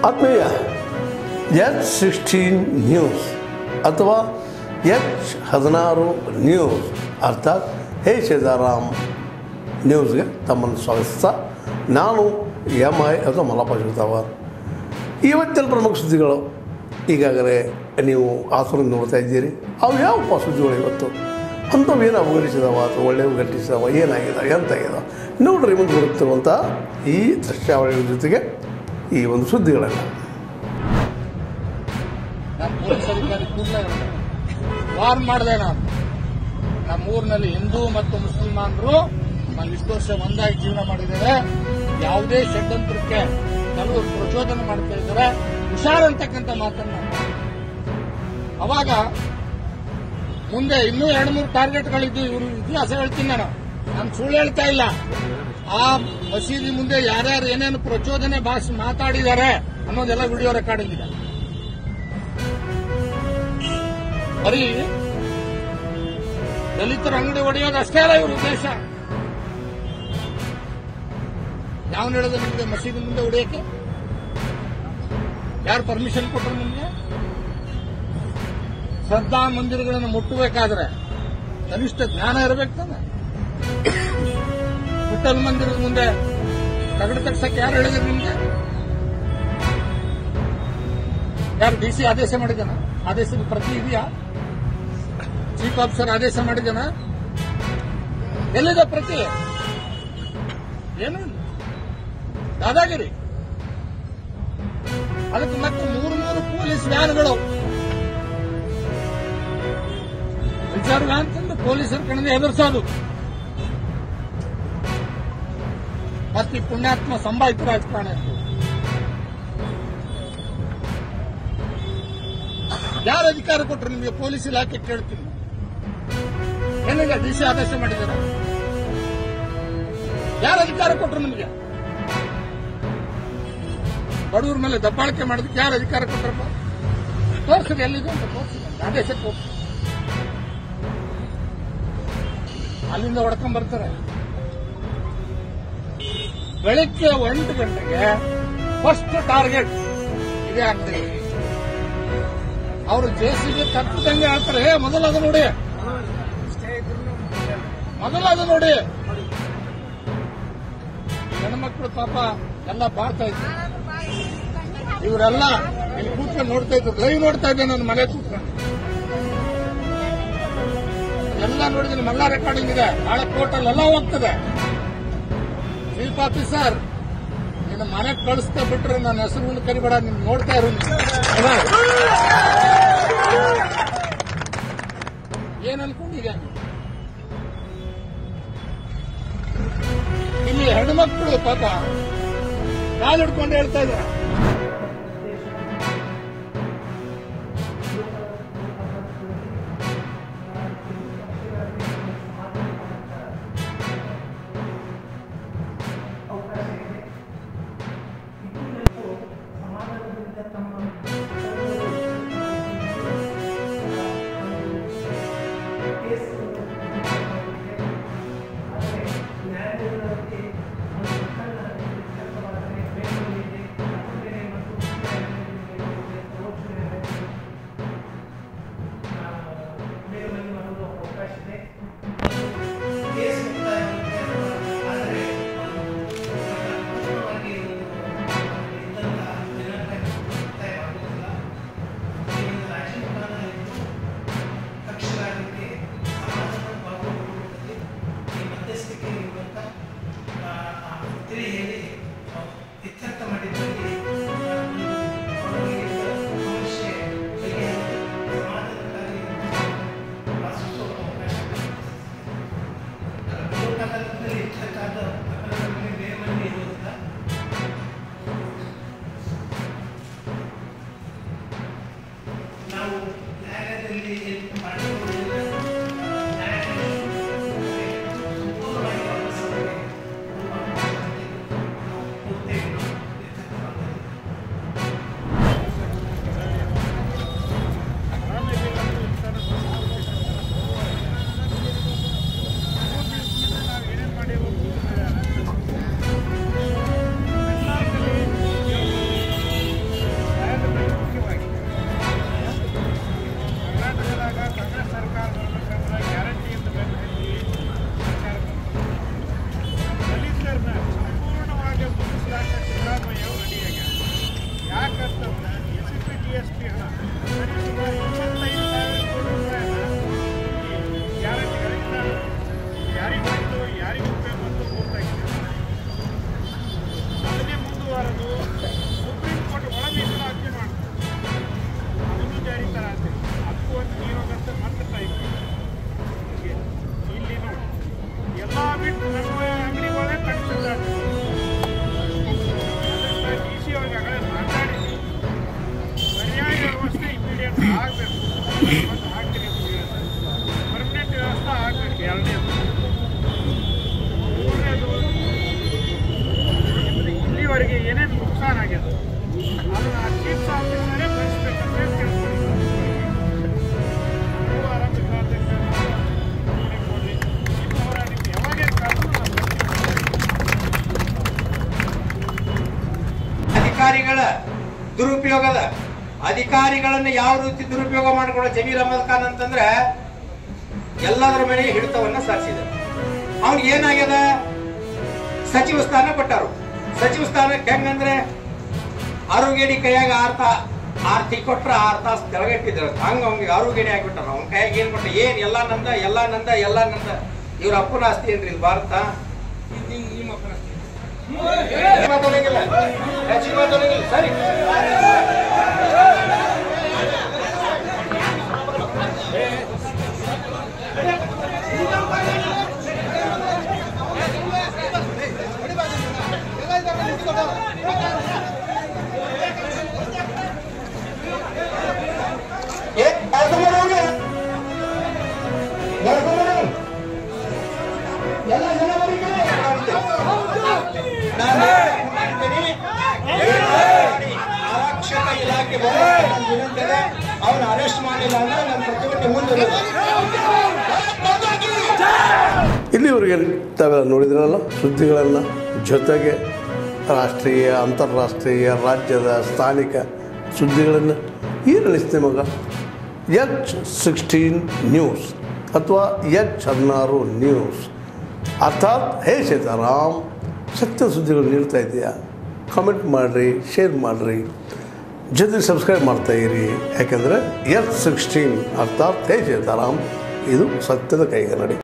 ಆತ್ಮೀಯ H16 news ಅಥವಾ H16 news ಅರ್ಥಾತ್ ಹೇ ಸೀತಾರಾಮ್ ನ್ಯೂಸ್ಗೆ ತಮ್ಮನ್ನು ಸ್ವಾಗತಿಸ್ತಾ ನಾನು MI ಅಥವಾ ಮಲ್ಲಪ್ಪ ಶಿವತಾವರ್. ಇವತ್ತಿನ ಪ್ರಮುಖ ಸುದ್ದಿಗಳು ಈಗಾಗಲೇ ನೀವು ಆಸನ ನೋಡ್ತಾ ಇದ್ದೀರಿ. ಅವು ಯಾವ ಸುದ್ದಿಗಳು ಇವತ್ತು ಅಂಥವು ಏನು ಅವಘಟಿಸಿದಾವ ಅಥವಾ ಒಳ್ಳೆಯವು ಘಟಿಸಿದಾವ, ಏನಾಗಿದಾವೆ, ಎಂತಾಗಿದಾವೆ ನೋಡ್ರಿ ಮುಂದೆ ಬರುತ್ತಿರುವಂಥ ಈ ದೃಶ್ಯಾವಳಿಗಳ ಜೊತೆಗೆ ಈ ಒಂದು ಸುದ್ದಿಗಳೆಲ್ಲ. ವಾರ್ ಮಾಡಿದೆ ನಾನು. ನಮ್ಮೂರಿನಲ್ಲಿ ಹಿಂದೂ ಮತ್ತು ಮುಸಲ್ಮಾನರು ಇಷ್ಟು ವರ್ಷ ಒಂದಾಗಿ ಜೀವನ ಮಾಡಿದ್ದಾರೆ. ಯಾವುದೇ ಷಡ್ಯಂತ್ರಕ್ಕೆ ಕೆಲವರು ಪ್ರಚೋದನೆ ಮಾಡ್ತಾ ಇದ್ದಾರೆ. ಹುಷಾರಂತಕ್ಕಂಥ ಮಾತನ್ನ ಅವಾಗ ಮುಂದೆ ಇನ್ನೂ 2-3 ಟಾರ್ಗೆಟ್ಗಳಿದ್ದು ಇವರು ಇತಿಹಾಸ ಹೇಳ್ತೀನಿ. ನಾನು ಸುಳ್ಳು ಹೇಳ್ತಾ ಇಲ್ಲ. ಆ ಮಸೀದಿ ಮುಂದೆ ಯಾರ್ಯಾರು ಏನೇನು ಪ್ರಚೋದನೆ ಭಾಷೆ ಮಾತಾಡಿದ್ದಾರೆ ಅನ್ನೋದೆಲ್ಲ ವಿಡಿಯೋ ರೆಕಾರ್ಡಿಂಗ್ ಇದೆ. ಬರೀ ದಲಿತರ ಅಂಗಡಿ ಹೊಡೆಯೋದು ಅಷ್ಟೇ ಅಲ್ಲ ಇವ್ರ ಉದ್ದೇಶ. ಯಾವ ಹೇಳಿದ್ರೆ ನಿಮಗೆ ಮಸೀದಿ ಮುಂದೆ ಹೊಡೆಯಕ್ಕೆ ಯಾರು ಪರ್ಮಿಷನ್ ಕೊಟ್ಟರು? ನಿಮಗೆ ಶ್ರದ್ಧಾ ಮಂದಿರಗಳನ್ನು ಮುಟ್ಟಬೇಕಾದ್ರೆ ಕನಿಷ್ಠ ಜ್ಞಾನ ಇರಬೇಕು ತಾನೆ. ವಿಠಲ್ ಮಂದಿರದ ಮುಂದೆ ತಗಡು ತಗ್ಸಕ್ಕೆ ಯಾರು ಹೇಳಿದ್ರು ನಿಮ್ಗೆ? ಯಾರು DC ಆದೇಶ ಮಾಡಿದಾನ? ಆದೇಶದ ಪ್ರತಿ ಇದೆಯಾ? ಚೀಫ್ ಆಫೀಸರ್ ಆದೇಶ ಮಾಡಿದಾನ? ಎಲ್ಲಿದೆ ಪ್ರತಿ? ಏನು ದಾದಾಗಿರಿ. ಅದಕ್ಕೆ ಮತ್ತೆ 3 ಪೊಲೀಸ್ ವ್ಯಾನ್ಗಳು ರಿಸರ್ವ್ ಅಂತಂದು ಪೊಲೀಸರ ಕಡೆಯಿಂದ ಎದುರಿಸೋದು. ಮತ್ತೆ ಪುಣ್ಯಾತ್ಮ ಸಂಭಾಯಿತ ರಾಜಕಾರಣ ಯಾರು ಅಧಿಕಾರ ಕೊಟ್ಟರು ನಿಮಗೆ? ಪೊಲೀಸ್ ಇಲಾಖೆ ಕೇಳ್ತೀನಿ. ಏನಿಲ್ಲ DC ಆದೇಶ ಮಾಡಿದ್ದಾರೆ. ಯಾರು ಅಧಿಕಾರ ಕೊಟ್ಟರು ನಿಮಗೆ? ಬಡವರ ಮೇಲೆ ದಬ್ಬಾಳಿಕೆ ಮಾಡೋದಕ್ಕೆ ಯಾರು ಅಧಿಕಾರ ಕೊಟ್ಟರಪ್ಪ? ತೋರಿಸಿದೆ ಎಲ್ಲಿದೆ ಅಂತ ತೋರಿಸಿದೆ. ಆದೇಶ ತೋರಿಸಿ ಅಲ್ಲಿಂದ ಹೊಡ್ಕೊಂಡ್ ಬರ್ತಾರೆ. ಬೆಳಿಗ್ಗೆ 1 ಗಂಟೆಗೆ ಫಸ್ಟ್ ಟಾರ್ಗೆಟ್ ಇದೆ ಅಂಗಡಿ. ಅವರು JCB ತಪ್ಪಿದಂಗೆ ಹೇಳ್ತಾರೆ, ಮೊದಲದು ನೋಡಿ, ಮೊದಲದು ನೋಡಿ. ಹೆಣ್ಮಕ್ಳು ಪಾಪ ಎಲ್ಲ ಬಾರ್ತಾ ಇದ್ರು. ಇವರೆಲ್ಲ ಇಲ್ಲಿ ಕೂತ್ಕೊಂಡು ನೋಡ್ತಾ ಇದ್ರು. ಲೈವ್ ನೋಡ್ತಾ ಇದ್ದೆ ನನ್ನ ಮನೆ ಕೂತ್ಕೊಂಡು. ಎಲ್ಲ ನೋಡಿದ್ರೆ ಎಲ್ಲ ರೆಕಾರ್ಡಿಂಗ್ ಇದೆ. ನಾಳೆ ಕೋರ್ಟಲ್ ಎಲ್ಲ ಹೋಗ್ತದೆ. ಚೀಫ್ ಆಫೀಸರ್ ನಿನ್ನ ಮನೆಗೆ ಕಳಿಸ್ತಾ ಬಿಟ್ರೆ ನನ್ನ ಹೆಸರು ಕರಿಬೇಡ, ನಿನ್ ನೋಡ್ತಾ ಇರು. ಏನ್ ಅನ್ಕೊಂಡಿದ್ಯಾ? ಇಲ್ಲಿ ಹೆಣ್ಮಕ್ಳು ಪಾಪ ಕಾಲು ಹಿಡ್ಕೊಂಡು ಹೇಳ್ತಾ ಇದ್ದಾರೆ, ಬರೋದು ಸುಪ್ರೀಂ ಕೋರ್ಟ್ ಒಳ ಮೀಸಲಾತಿ ಮಾಡ್ತಾರೆ, ಅದನ್ನು ಜಾರಿ ತರ ಅಂತೆ. ಅದಕ್ಕೂ ಒಂದು ನಿಯೋಗಂತ ಮತ್ತೆ ಇಲ್ಲಿ ನೋಡಿ ಎಲ್ಲ ಬಿಟ್ಟು ನಮ್ಮ ಅಂಗಡಿಗಳೇ ಕಟ್ಟಿಸಿದ್ದಾರೆ. ಡಿ ಸಿ ಅವ್ರಿಗೆ ಆಗಲೇ ಮಾತಾಡಿ ಪರ್ಯಾಯ ವ್ಯವಸ್ಥೆ ಇಮಿಡಿಯೇಟ್ ಆಗಬೇಕು ಮತ್ತು ಹಾಕ್ತೀನಿ ಅಂತ ಹೇಳಿದ್ದಾರೆ. ಪರ್ಮನೆಂಟ್ ವ್ಯವಸ್ಥೆ ಆಗಬೇಕು. ಎರಡನೇದು. ಮೂರನೇದು, ಇಲ್ಲಿವರೆಗೆ ಏನೇನು ನುಕ್ಸಾನ್ ಆಗಿದೆ ಅದನ್ನು ಚೀಫ್ ಆಫೀಸರೇ ಭರಿಸಬೇಕಂತ ಕೇಳ್ಕೊಂಡಿದ್ದಾರೆ. ನೀವು ಆರಂಭಿಕ ಕೊಡ್ರಿ ಈ ಹೋರಾಟಕ್ಕೆ ಯಾವಾಗೇ ಕಾರಣವೂ ಅಧಿಕಾರಿಗಳ ದುರುಪಯೋಗದ ಅಧಿಕಾರಿಗಳನ್ನು ಯಾವ ರೀತಿ ದುರುಪಯೋಗ ಮಾಡಿಕೊಳ್ಳೋ ಜಮೀರ್ ಅಹಮದ್ ಖಾನ್ ಅಂತಂದ್ರೆ ಎಲ್ಲದರ ಮೇಲೆ ಹಿಡಿತವನ್ನ ಸಾಧಿಸಿದ. ಅವ್ನಿಗೆ ಏನಾಗ್ಯದ, ಸಚಿವ ಸ್ಥಾನ ಕೊಟ್ಟರು. ಸಚಿವ ಸ್ಥಾನಕ್ಕೆ ಹೆಂಗಂದ್ರೆ ಆರೋಗ್ಯಡಿ ಕೈಯಾಗ ಆರ್ತಿ ಕೊಟ್ರ 6 ತಾಸು ತೆಳಗಟ್ಟಿದ್ರು. ಹಂಗ ಅವ್ನಿಗೆ ಆರೋಗ್ಯಡಿ ಆಗಿಬಿಟ್ಟಾರ. ಅವ್ನ ಕೈಯಾಗ ಏನ್ ಕೊಟ್ಟ, ಏನ್ ಎಲ್ಲ ನಂದ ಎಲ್ಲ ನಂದ ಎಲ್ಲ ನಂದ. ಇವ್ರ ಅಪ್ಪನ ಆಸ್ತಿ ಏನ್ರಿ ಇದು ಭಾರತ? ನಿಮ್ಮ ಅಪ್ಪನ ಆಸ್ತಿ ಮಾತಾಡಂಗಿಲ್ಲ, ಹೆಚ್ಚಿಗೆ ಮಾತಾಡಂಗಿಲ್ಲ. ಸರಿ, ಆರಕ್ಷಕ ಇಲಾಖೆ ಅವನ ಅರೆಸ್ಟ್ ಮಾಡಿಲ್ಲ ಅಂದ್ರೆ ನನ್ನ ಪ್ರತಿಭಟನೆ ಮುಂದೆ. ಇಲ್ಲಿವರೆಗೆ ತಾವೆಲ್ಲ ನೋಡಿದ್ರಲ್ಲ ಸುದ್ದಿಗಳನ್ನು, ಜೊತೆಗೆ ರಾಷ್ಟ್ರೀಯ, ಅಂತಾರಾಷ್ಟ್ರೀಯ, ರಾಜ್ಯದ, ಸ್ಥಾನಿಕ ಸುದ್ದಿಗಳನ್ನು ಏನು ಅನಿಸ್ತೆ ಮಗ? H16 ನ್ಯೂಸ್ ಅಥವಾ H16 ನ್ಯೂಸ್ ಅರ್ಥಾತ್ ಹೇ ಸೀತಾರಾಮ್ ಸತ್ಯ ಸುದ್ದಿಗಳು ನೀಡ್ತಾ ಇದೆಯಾ? ಕಾಮೆಂಟ್ ಮಾಡಿರಿ, ಶೇರ್ ಮಾಡಿರಿ, ಜೊತೆಗೆ ಸಬ್ಸ್ಕ್ರೈಬ್ ಮಾಡ್ತಾಯಿರಿ. ಯಾಕೆಂದರೆ H16 ಅರ್ಥಾತ್ ಹೇ ಸೀತಾರಾಮ್ ಇದು ಸತ್ಯದ ಕೈಗನ್ನಡಿ.